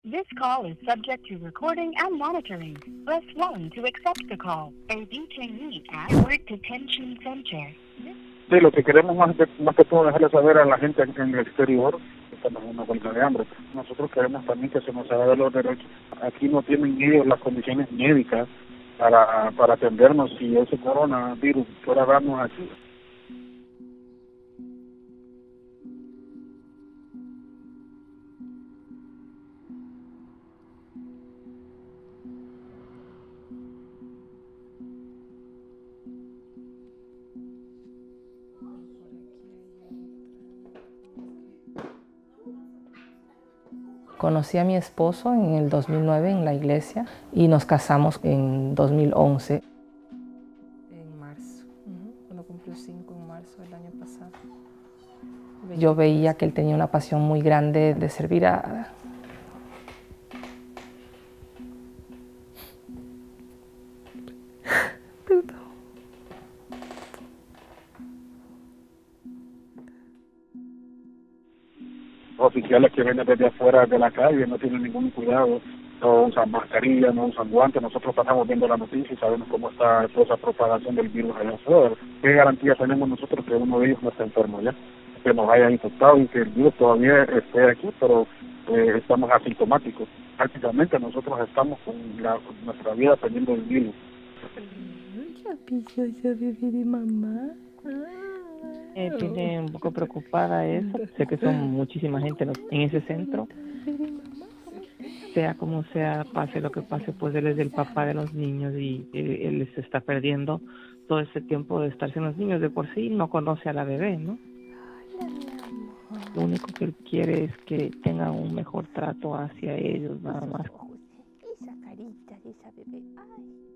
This call is subject to recording and monitoring. Press 1 to accept the call. A detainee at Work Detention Center. Sí, lo que queremos más que todo dejarle saber a la gente en el exterior que estamos en una huelga de hambre. Nosotros queremos también que se nos haga de los derechos. Aquí no tienen ellos las condiciones médicas para atendernos si ese coronavirus fuera a darnos aquí. Conocí a mi esposo en el 2009 en la iglesia y nos casamos en 2011. En marzo, cuando cumplió 5 en marzo del año pasado. Yo veía que él tenía una pasión muy grande de servir a... Perdón. Oficiales que vienen desde afuera de la calle no tienen ningún cuidado, no usan mascarilla, no usan guantes. Nosotros pasamos viendo la noticia y sabemos cómo está toda esa propagación del virus allá afuera. ¿Qué garantía tenemos nosotros que uno de ellos no está enfermo ya? Que nos haya infectado y que el virus todavía esté aquí, pero estamos asintomáticos. Prácticamente nosotros estamos con nuestra vida teniendo el virus. Ya bebé de mamá. Tiene un poco preocupada eso. Sé que son muchísima gente en ese centro. Sea como sea, pase lo que pase, pues él es el papá de los niños y él se está perdiendo todo ese tiempo de estar sin los niños. De por sí no conoce a la bebé, ¿no? Lo único que él quiere es que tengan un mejor trato hacia ellos, nada más. Esa carita de esa bebé. Ay.